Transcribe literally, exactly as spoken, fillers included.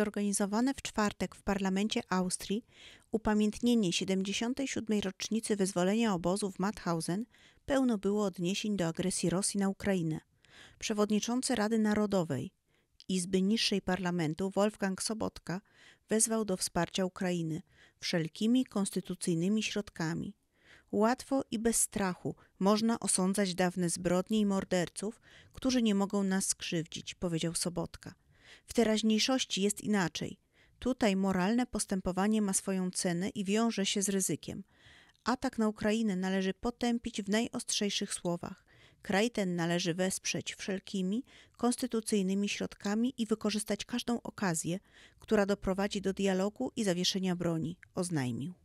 Zorganizowane w czwartek w parlamencie Austrii upamiętnienie siedemdziesiątej siódmej rocznicy wyzwolenia obozu w Mauthausen pełno było odniesień do agresji Rosji na Ukrainę. Przewodniczący Rady Narodowej, Izby Niższej Parlamentu Wolfgang Sobotka wezwał do wsparcia Ukrainy wszelkimi konstytucyjnymi środkami. Łatwo i bez strachu można osądzać dawne zbrodnie i morderców, którzy nie mogą nas skrzywdzić, powiedział Sobotka. W teraźniejszości jest inaczej. Tutaj moralne postępowanie ma swoją cenę i wiąże się z ryzykiem. Atak na Ukrainę należy potępić w najostrzejszych słowach. Kraj ten należy wesprzeć wszelkimi konstytucyjnymi środkami i wykorzystać każdą okazję, która doprowadzi do dialogu i zawieszenia broni, oznajmił.